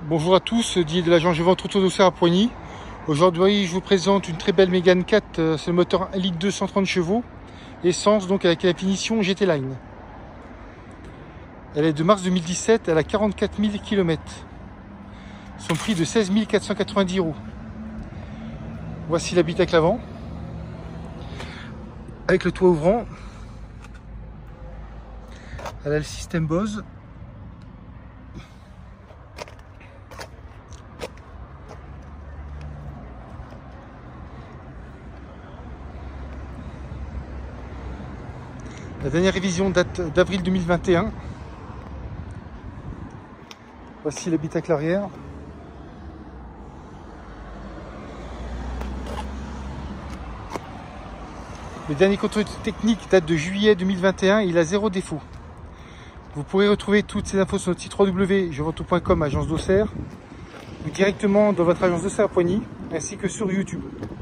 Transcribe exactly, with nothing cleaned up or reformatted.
Bonjour à tous, Didier de l'agence Je vends Auto d'Auxerre à Poigny. Aujourd'hui, je vous présente une très belle Mégane quatre, c'est le moteur un litre deux cent trente chevaux, essence, donc avec la finition G T Line. Elle est de mars deux mille dix-sept, elle a quarante-quatre mille kilomètres. Son prix de seize mille quatre cent quatre-vingt-dix euros. Voici l'habitacle avant, avec le toit ouvrant. Elle a le système Bose. La dernière révision date d'avril deux mille vingt et un. Voici l'habitacle arrière. Le dernier contrôle technique date de juillet deux mille vingt et un. Il a zéro défaut. Vous pourrez retrouver toutes ces infos sur notre site w w w point je vends tout point com, agence d'Auxerre, ou directement dans votre agence d'Auxerre à Poigny, ainsi que sur YouTube.